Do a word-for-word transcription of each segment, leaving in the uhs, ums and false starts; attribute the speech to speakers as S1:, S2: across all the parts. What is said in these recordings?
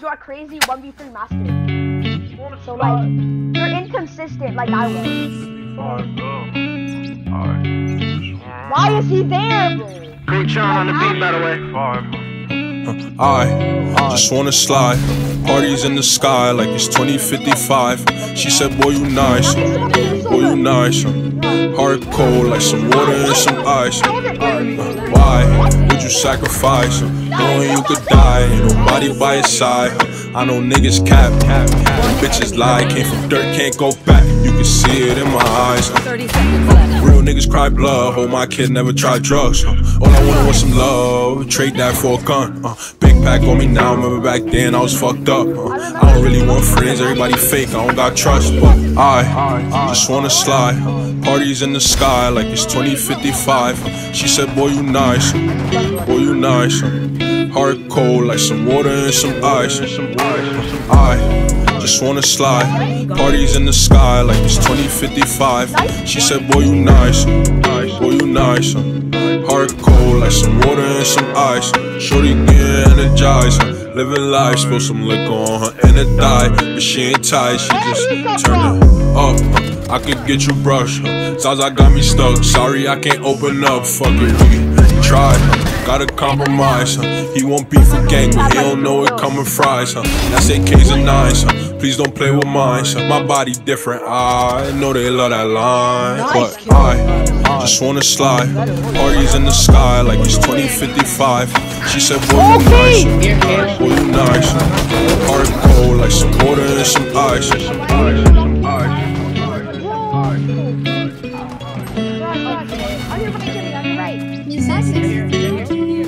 S1: you are crazy one v three master. So like, you're inconsistent like I was. Why is he there, bro?
S2: Great Sean on the beat, by the way.
S3: I just wanna slide. Parties in the sky like it's twenty fifty-five. She said, boy, you nice. Boy, you nice. Heart cold like some water and some ice. Why would you sacrifice? Knowing you could die, ain't nobody by your side. I know niggas cap, cap, cap. Bitches lie, came from dirt, can't go back. You can see it in my eyes. Real niggas cry blood, hope my kid never tried drugs. All I wanted was some love, trade that for a gun. uh, Big pack on me now, remember back then I was fucked up. uh, I don't really want friends, everybody fake, I don't got trust. But I just wanna slide. Parties in the sky like it's twenty fifty-five. She said, boy, you nice. Boy, you nice. Heart cold like some water and some ice. I just wanna slide. Parties in the sky like it's twenty fifty-five. She said, boy, you nice. Boy, you nice. Heart cold like some water and some ice. Shorty get energized. Living life, spill some liquor on her inner thigh. But she ain't tight, she just turned it up. I could get you brushed. Zaza got me stuck. Sorry, I can't open up. Fuck it, we try. Gotta compromise. He won't be for gang, but he don't know it coming fries. That's A Ks and nines. Please don't play with mine. My body different. I know they love that line, but I just wanna slide. Parties in the sky like it's twenty fifty-five. She said, boy, you nice. Boy, you nice. Heart cold like some water and some ice.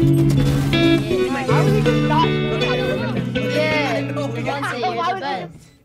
S1: Yeah,